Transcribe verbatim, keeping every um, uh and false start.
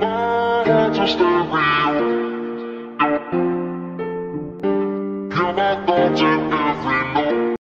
My heart's a stereo. Hear my thoughts in every note.